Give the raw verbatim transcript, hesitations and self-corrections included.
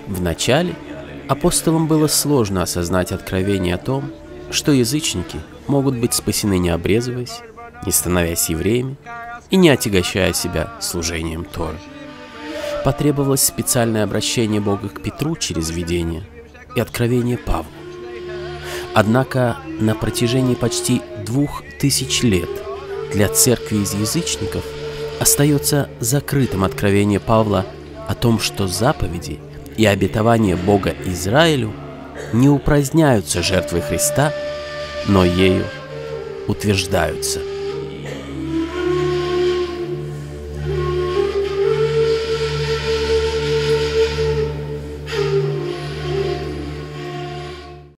Вначале апостолам было сложно осознать откровение о том, что язычники могут быть спасены, не обрезываясь, не становясь евреями и не отягощая себя служением Торы. Потребовалось специальное обращение Бога к Петру через видение и откровение Павлу. Однако на протяжении почти двух тысяч лет для церкви из язычников остается закрытым откровение Павла о том, что заповеди и обетования Бога Израилю не упраздняются жертвой Христа, но ею утверждаются.